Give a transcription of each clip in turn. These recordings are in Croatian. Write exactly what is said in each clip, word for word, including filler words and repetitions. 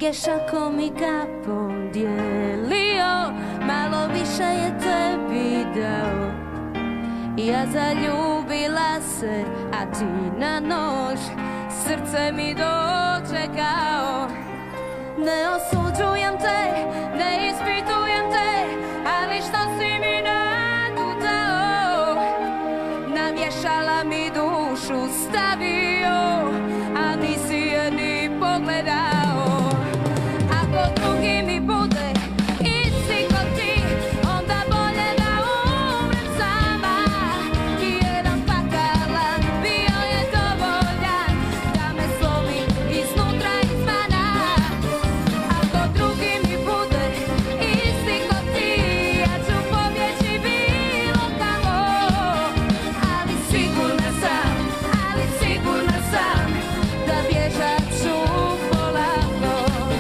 Kešako mi kapom dijelio, malo više je tebi dao. Ja zaljubila se, a ti na nož srce mi dočekao. Ne osuđujem te, ne ispitujem te, ali što si mi nadutao. Na vješala mi dušu stavio, a nisi je ni pogledao. Ako drugi mi bude isti ko ti, onda bolje da umrem sama. Jedan fatalan bio je dovoljan da me slomi iznutra izvana. Ako drugi mi bude isti ko ti, ja ću pobjeći bilo kamo. Ali sigurna sam, ali sigurna sam da bježat ću polako.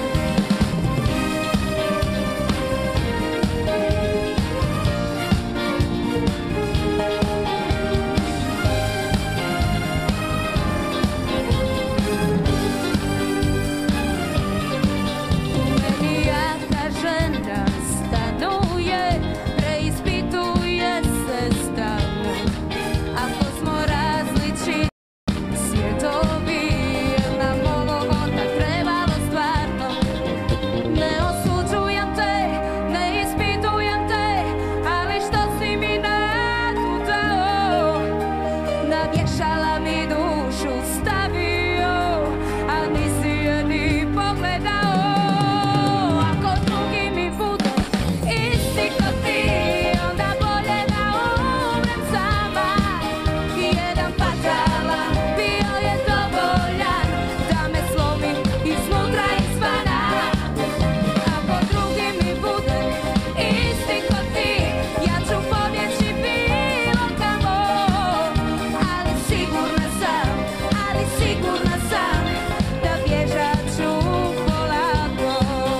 Meni jaka žena stanuje, preispituje se stalno. Ako smo različiti svjetovi, jel nam ovo onda trebalo stvarno? Ne osuđujem te, ne ispitujem te, ali što si mi nadutao. Na vješala mi dušu stavio, a nisi je ni pogledao. Ako drugi mi bude isti ko ti, onda bolje da umrem sama. Jedan fatalan bio je dovoljan da me slomi iznutra izvana. Ako drugi mi bude isti ko ti, ja ću pobjeći bilo kamo. Ali sigurna sam, ali sigurna sam da bježat ću polako.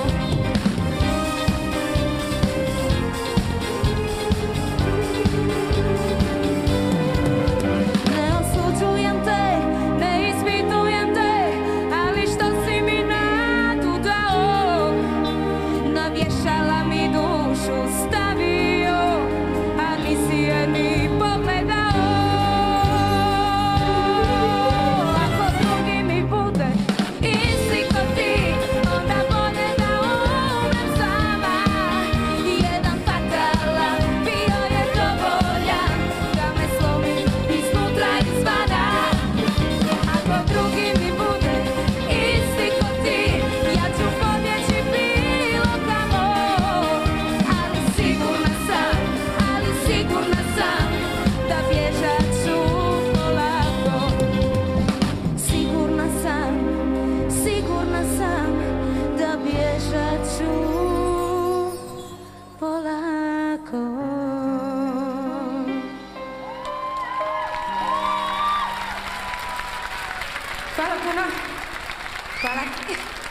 Ne osuđujem te, ne ispitujem te, ali što si mi nadutao. Na vješala mi dušu stavio, a nisi je ni pogledao. Ako drugi mi bude isti ko ti, onda bolje da umrem sama. Jedan fatalan bio je dovoljan da me slomi iznutra izvana. Ako drugi mi bude isti ko ti, ja ću pobjeći bilo kamo. Ali sigurna sam, ali sigurna sam da bježat ću polako. Sigurna sam, sigurna sam da bježat ću polako. Hvala puno. Hvala.